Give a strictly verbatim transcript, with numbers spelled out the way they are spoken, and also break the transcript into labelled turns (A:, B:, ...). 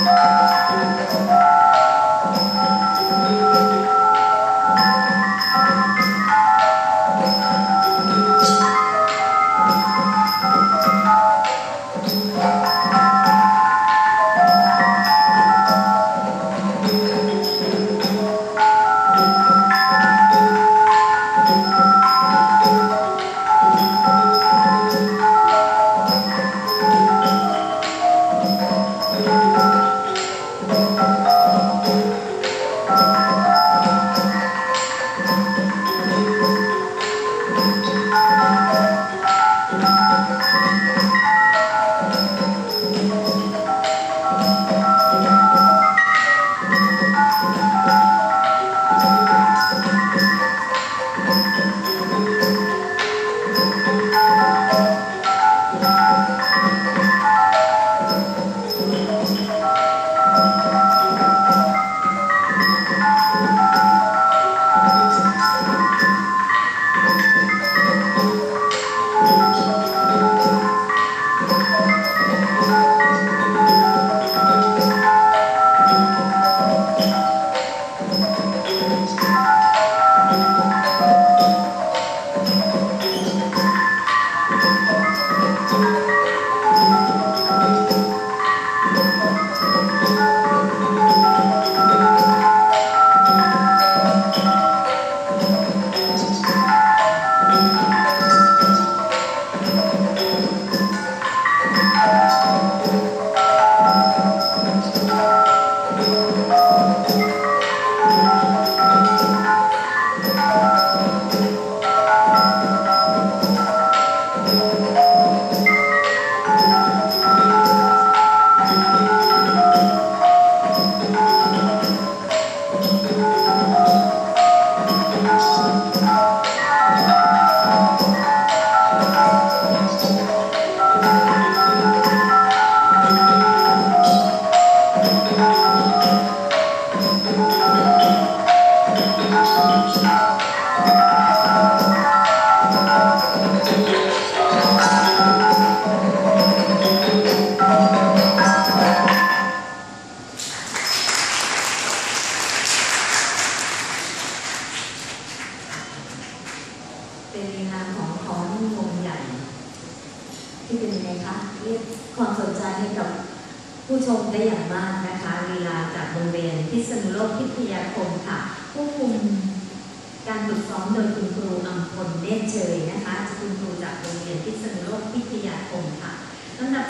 A: เป็นงานของของวงใหญ่ที่เป็นยังไงคะเรียกความสนใจให้กับผู้ชมได้อย่างมากนะคะลีลาจากโรงเรียนพิษณุโลกพิทยาคมค่ะผู้คุมการฝึกซ้อมโดยคุณครูอัมพลเนตรเชยนะคะคุณครูจากโรงเรียนพิษณุโลกพิทยาคมค่ะลำดับ